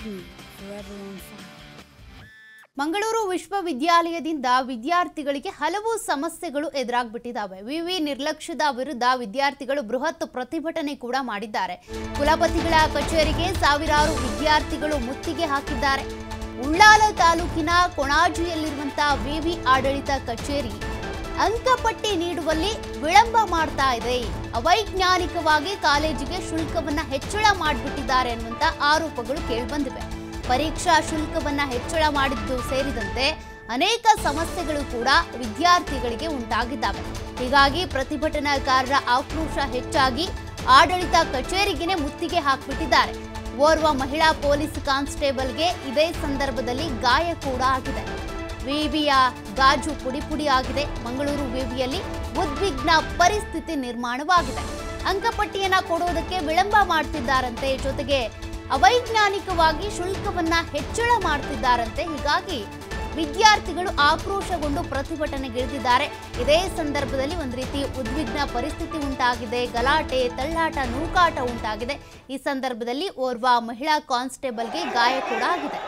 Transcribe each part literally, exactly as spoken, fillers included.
ವಿವಿ forever on fire. Mangaluru ವಿಶ್ವವಿದ್ಯಾಲಯದಿಂದ ವಿದ್ಯಾರ್ಥಿಗಳಿಗೆ ಹಲವು ಸಮಸ್ಯೆಗಳು ಎದುರಾಗ್ಬಿಟ್ಟಿದ್ದಾವೆ. ವಿವಿ ನಿರ್ಲಕ್ಷ್ಯದ ವಿರುದ್ಧ ವಿದ್ಯಾರ್ಥಿಗಳು ಬೃಹತ್ ಪ್ರತಿಭಟನೆ ಕೂಡ ಮಾಡಿದ್ದಾರೆ. ಕುಲಪತಿಗಳ ಕಚೇರಿಗೆ ಸಾವಿರಾರು ವಿದ್ಯಾರ್ಥಿಗಳು ಮುತ್ತಿಗೆ ಹಾಕಿದ್ದಾರೆ. ಉಳ್ಳಾಲ ತಾಲೂಕಿನ ಕೊಣಾಜಿಯಲ್ಲಿರುವಂತಹ ವಿವಿ ಆಡಳಿತ ಕಚೇರಿ ಅಂಕಪಟ್ಟಿ ನೀಡುವಲ್ಲಿ ವಿಳಂಬ ಮಾಡ್ತಾ ಇದೆ. ಅವೈಜ್ಞಾನಿಕವಾಗಿ ಕಾಲೇಜಿಗೆ ಶುಲ್ಕವನ್ನ ಹೆಚ್ಚಳ ಮಾಡಿಬಿಟ್ಟಿದ್ದಾರೆ ಅನ್ನುವಂತ ಆರೋಪಗಳು ಕೇಳಿಬಂದಿವೆ. ಪರೀಕ್ಷಾ ಶುಲ್ಕವನ್ನ ಹೆಚ್ಚಳ ಮಾಡಿದ್ದು ಸೇರಿದಂತೆ ಅನೇಕ ಸಮಸ್ಯೆಗಳು ಕೂಡ ವಿದ್ಯಾರ್ಥಿಗಳಿಗೆ ಉಂಟಾಗಿದ್ದಾವೆ. ಹೀಗಾಗಿ ಪ್ರತಿಭಟನಾಕಾರರ ಆಕ್ರೋಶ ಹೆಚ್ಚಾಗಿ ಆಡಳಿತ ಕಚೇರಿಗೆನೆ ಮುತ್ತಿಗೆ ಹಾಕಿಬಿಟ್ಟಿದ್ದಾರೆ. ಓರ್ವ ಮಹಿಳಾ ಪೊಲೀಸ್ ಕಾನ್ಸ್ಟೇಬಲ್ಗೆ ಇದೇ ಸಂದರ್ಭದಲ್ಲಿ ಗಾಯ ಕೂಡ ಆಗಿದೆ. ವಿವಿಯ ಗಾಜು ಪುಡಿ ಪುಡಿ ಆಗಿದೆ. ಮಂಗಳೂರು ವಿವಿಯಲ್ಲಿ ಉದ್ವಿಗ್ನ ಪರಿಸ್ಥಿತಿ ನಿರ್ಮಾಣವಾಗಿದೆ. ಅಂಕಪಟ್ಟಿಯನ್ನ ಕೊಡೋದಕ್ಕೆ ವಿಳಂಬ ಮಾಡ್ತಿದ್ದಾರಂತೆ, ಜೊತೆಗೆ ಅವೈಜ್ಞಾನಿಕವಾಗಿ ಶುಲ್ಕವನ್ನ ಹೆಚ್ಚಳ ಮಾಡ್ತಿದ್ದಾರಂತೆ. ಹೀಗಾಗಿ ವಿದ್ಯಾರ್ಥಿಗಳು ಆಕ್ರೋಶಗೊಂಡು ಪ್ರತಿಭಟನೆಗಿಳಿದಿದ್ದಾರೆ. ಇದೇ ಸಂದರ್ಭದಲ್ಲಿ ಒಂದು ರೀತಿ ಉದ್ವಿಗ್ನ ಪರಿಸ್ಥಿತಿ ಉಂಟಾಗಿದೆ. ಗಲಾಟೆ, ತಳ್ಳಾಟ, ನೂಕಾಟ ಉಂಟಾಗಿದೆ. ಈ ಸಂದರ್ಭದಲ್ಲಿ ಓರ್ವ ಮಹಿಳಾ ಕಾನ್ಸ್ಟೇಬಲ್ಗೆ ಗಾಯ ಕೂಡ ಆಗಿದೆ.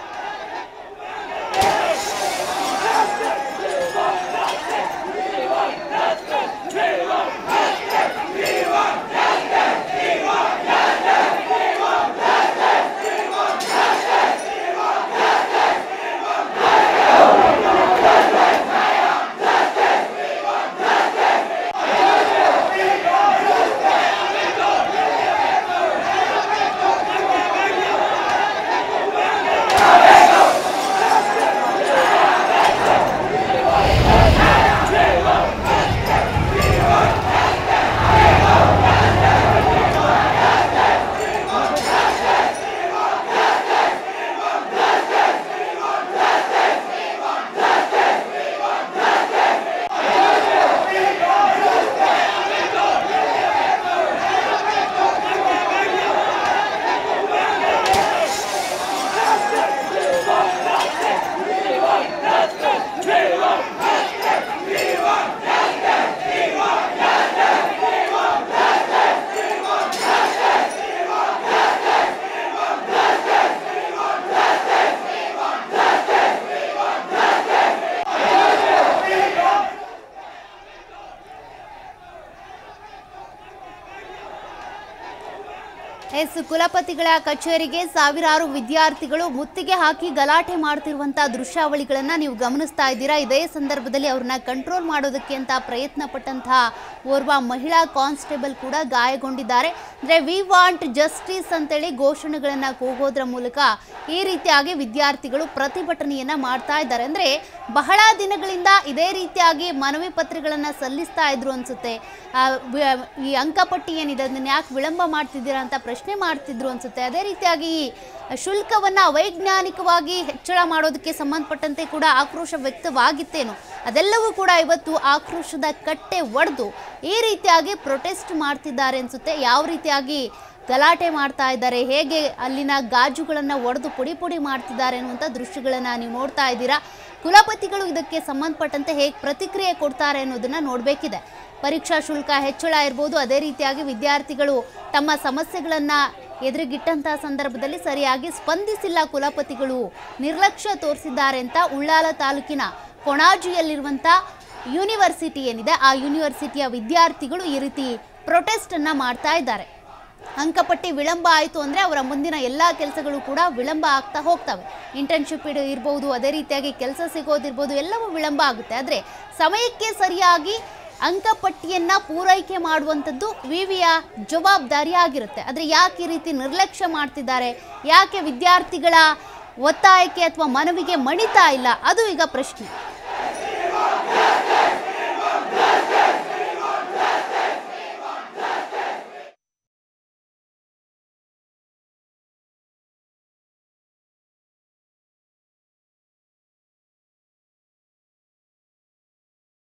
ಎಸ್ ಕುಲಪತಿಗಳ ಕಚೇರಿಗೆ ಸಾವಿರಾರು ವಿದ್ಯಾರ್ಥಿಗಳು ಮುತ್ತಿಗೆ ಹಾಕಿ ಗಲಾಟೆ ಮಾಡ್ತಿರುವಂತಹ ದೃಶ್ಯಾವಳಿಗಳನ್ನ ನೀವು ಗಮನಿಸ್ತಾ ಇದ್ದೀರಾ. ಇದೇ ಸಂದರ್ಭದಲ್ಲಿ ಅವ್ರನ್ನ ಕಂಟ್ರೋಲ್ ಮಾಡೋದಕ್ಕೆ ಅಂತ ಪ್ರಯತ್ನ ಪಟ್ಟಂತಹ ಓರ್ವ ಮಹಿಳಾ ಕಾನ್ಸ್ಟೇಬಲ್ ಕೂಡ ಗಾಯಗೊಂಡಿದ್ದಾರೆ. ಅಂದ್ರೆ ವಿ ವಾಂಟ್ ಜಸ್ಟಿಸ್ ಅಂತೇಳಿ ಘೋಷಣೆಗಳನ್ನ ಕೂಗೋದ್ರ ಮೂಲಕ ಈ ರೀತಿಯಾಗಿ ವಿದ್ಯಾರ್ಥಿಗಳು ಪ್ರತಿಭಟನೆಯನ್ನ ಮಾಡ್ತಾ ಇದ್ದಾರೆ. ಅಂದ್ರೆ ಬಹಳ ದಿನಗಳಿಂದ ಇದೇ ರೀತಿಯಾಗಿ ಮನವಿ ಪತ್ರಗಳನ್ನ ಸಲ್ಲಿಸ್ತಾ ಇದ್ರು ಅನ್ಸುತ್ತೆ. ಈ ಅಂಕಪಟ್ಟಿ ಏನಿದೆ ಅದನ್ನ ಯಾಕೆ ವಿಳಂಬ ಮಾಡ್ತಿದ್ದೀರಾ ಅಂತ ಪ್ರಶ್ನೆ ಮಾಡ್ತಿದ್ರು ಅನ್ಸುತ್ತೆ. ಅದೇ ರೀತಿಯಾಗಿ ಶುಲ್ಕವನ್ನ ಅವೈಜ್ಞಾನಿಕವಾಗಿ ಹೆಚ್ಚಳ ಮಾಡೋದಕ್ಕೆ ಸಂಬಂಧಪಟ್ಟಂತೆ ಕೂಡ ಆಕ್ರೋಶ ವ್ಯಕ್ತವಾಗಿತ್ತೇನು, ಅದೆಲ್ಲವೂ ಕೂಡ ಇವತ್ತು ಆಕ್ರೋಶದ ಕಟ್ಟೆ ಒಡೆದು ಈ ರೀತಿಯಾಗಿ ಪ್ರೊಟೆಸ್ಟ್ ಮಾಡ್ತಿದ್ದಾರೆ ಅನ್ಸುತ್ತೆ. ಯಾವ ರೀತಿಯಾಗಿ ಗಲಾಟೆ ಮಾಡ್ತಾ ಇದ್ದಾರೆ, ಹೇಗೆ ಅಲ್ಲಿನ ಗಾಜುಗಳನ್ನು ಒಡೆದು ಪುಡಿ ಪುಡಿ ಮಾಡ್ತಿದ್ದಾರೆ ಅನ್ನುವಂಥ ದೃಶ್ಯಗಳನ್ನು ನೀವು ನೋಡ್ತಾ ಇದ್ದೀರಾ. ಕುಲಪತಿಗಳು ಇದಕ್ಕೆ ಸಂಬಂಧಪಟ್ಟಂತೆ ಹೇಗೆ ಪ್ರತಿಕ್ರಿಯೆ ಕೊಡ್ತಾರೆ ಅನ್ನೋದನ್ನ ನೋಡಬೇಕಿದೆ. ಪರೀಕ್ಷಾ ಶುಲ್ಕ ಹೆಚ್ಚಳ ಇರ್ಬೋದು, ಅದೇ ರೀತಿಯಾಗಿ ವಿದ್ಯಾರ್ಥಿಗಳು ತಮ್ಮ ಸಮಸ್ಯೆಗಳನ್ನು ಎದುರುಗಿಟ್ಟಂತಹ ಸಂದರ್ಭದಲ್ಲಿ ಸರಿಯಾಗಿ ಸ್ಪಂದಿಸಿಲ್ಲ, ಕುಲಪತಿಗಳು ನಿರ್ಲಕ್ಷ್ಯ ತೋರಿಸಿದ್ದಾರೆ ಅಂತ ಉಳ್ಳಾಲ ತಾಲೂಕಿನ ಕೊಣಾಜಿಯಲ್ಲಿರುವಂಥ ಯೂನಿವರ್ಸಿಟಿ ಏನಿದೆ ಆ ಯೂನಿವರ್ಸಿಟಿಯ ವಿದ್ಯಾರ್ಥಿಗಳು ಈ ರೀತಿ ಪ್ರೊಟೆಸ್ಟ್ ಅನ್ನ ಮಾಡ್ತಾ ಇದ್ದಾರೆ. ಅಂಕಪಟ್ಟಿ ವಿಳಂಬ ಆಯಿತು ಅಂದರೆ ಅವರ ಮುಂದಿನ ಎಲ್ಲ ಕೆಲಸಗಳು ಕೂಡ ವಿಳಂಬ ಆಗ್ತಾ ಹೋಗ್ತವೆ. ಇಂಟರ್ನ್ಶಿಪ್ ಇರ್ಬೋದು, ಅದೇ ರೀತಿಯಾಗಿ ಕೆಲಸ ಸಿಗೋದಿರ್ಬೋದು, ಎಲ್ಲವೂ ವಿಳಂಬ ಆಗುತ್ತೆ. ಆದರೆ ಸಮಯಕ್ಕೆ ಸರಿಯಾಗಿ ಅಂಕಪಟ್ಟಿಯನ್ನ ಪೂರೈಕೆ ಮಾಡುವಂಥದ್ದು ವಿವಿಯ ಜವಾಬ್ದಾರಿ ಆಗಿರುತ್ತೆ. ಆದರೆ ಯಾಕೆ ಈ ರೀತಿ ನಿರ್ಲಕ್ಷ್ಯ ಮಾಡ್ತಿದ್ದಾರೆ, ಯಾಕೆ ವಿದ್ಯಾರ್ಥಿಗಳ ಒತ್ತಾಯಕ್ಕೆ ಅಥವಾ ಮನವಿಗೆ ಮಣಿತಾ ಇಲ್ಲ, ಅದು ಈಗ ಪ್ರಶ್ನೆ.